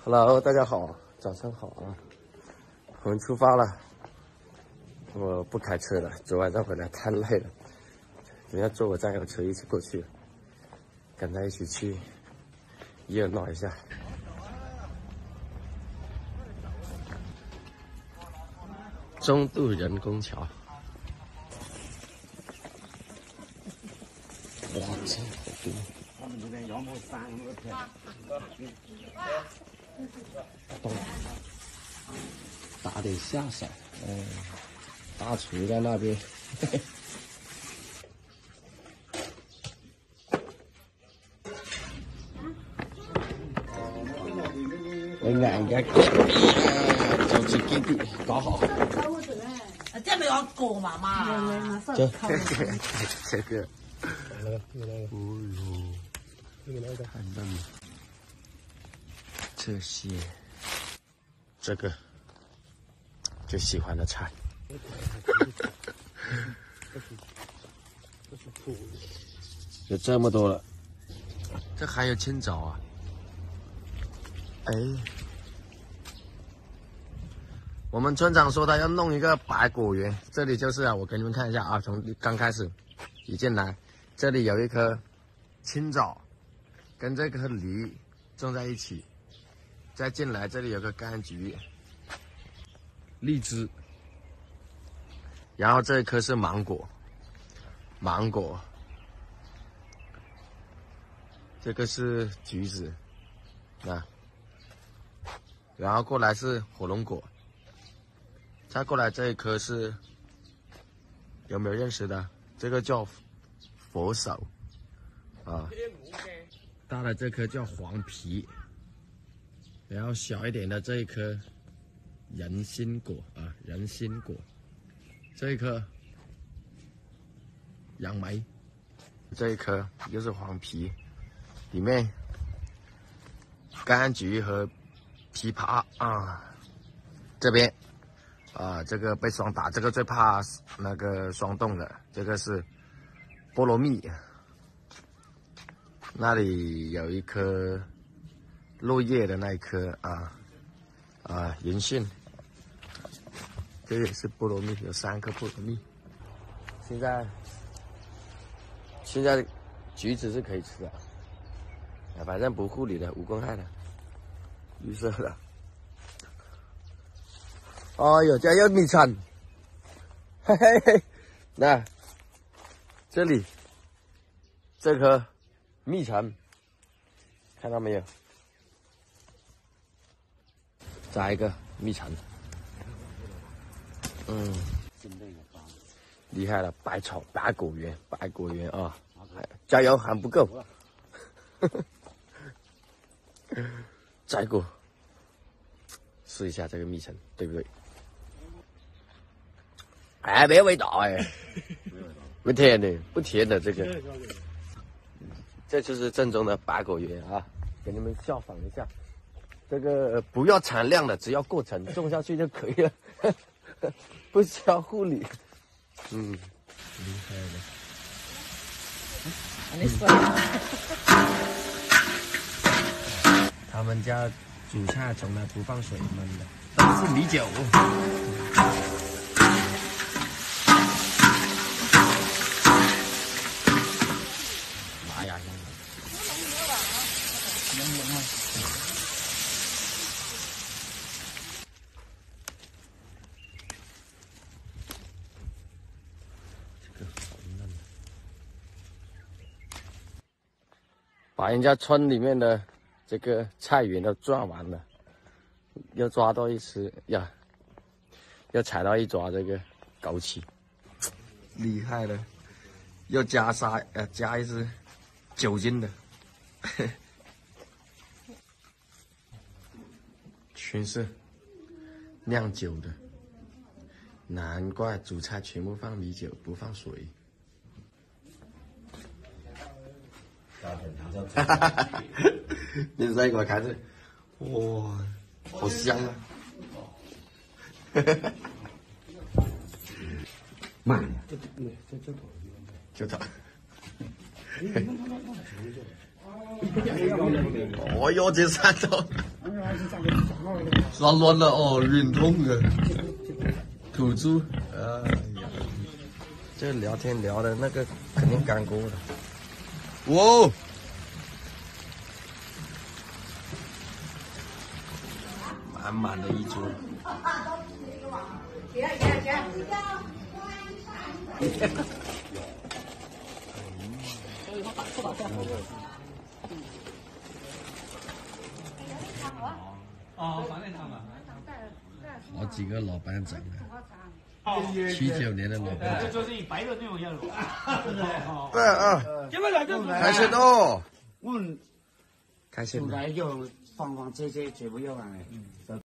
Hello， 大家好，早上好啊！我们出发了。我不开车了，昨晚上回来太累了，等下坐我战友车一起过去，跟他一起去热闹一下。中渡人工桥，哇，真好多！ 他们这边杨木山那个片， 打点下手，大厨在那边。你硬嘅，就自己啲搞好。 这没有狗妈妈， 这个，看到没？这些，这个最喜欢的菜。有这么多了，这还有青枣啊！哎，我们村长说他要弄一个百果园，这里就是啊，我给你们看一下啊，从刚开始一进来，这里有一棵青枣，跟这棵梨种在一起，再进来这里有个柑橘、荔枝，然后这一棵是芒果，这个是橘子，啊，然后过来是火龙果，再过来这一棵是，有没有认识的？这个叫佛手，啊，大的这棵叫黄皮，然后小一点的这一棵人参果啊，人参果，这一棵杨梅，这一棵又是黄皮，里面柑橘和枇杷啊，这边啊，这个被霜打，这个最怕那个霜冻的，这个是菠萝蜜，那里有一颗落叶的那一颗银杏，这个也是菠萝蜜，有3颗菠萝蜜。现在橘子是可以吃的，反正不护理的，无公害的，绿色的。哎呦，这有米肠，嘿嘿嘿，那这里这颗蜜橙，看到没有？摘一个蜜橙，厉害了，百果园啊！加油，还不够，摘果，试一下这个蜜橙，对不对？哎，没味道哎，不甜的，不甜的这个，这就是正宗的百果园啊！给你们效仿一下，这个不要产量的，只要过程种下去就可以了，不需要护理。厉害的。他们家煮菜从来不放水焖的，都是米酒。妈呀！把人家村里面的这个菜园都抓完了，要抓到一只呀，要采到一抓这个枸杞，厉害了！要加一支酒精的，全是酿酒的，难怪煮菜全部放米酒，不放水。你再给我看这，哇，好香啊！ 慢呀， 就它。 哦哟，这山头抓乱了哦，晕痛啊！土猪，哎呀，这聊天聊的那个肯定干锅的。哇哦！满满的一桌。好几个老班长啊，79年的老班长。 就是白的那种样子。 对啊，开心哦！开心。 出来就放放这些全部要完了。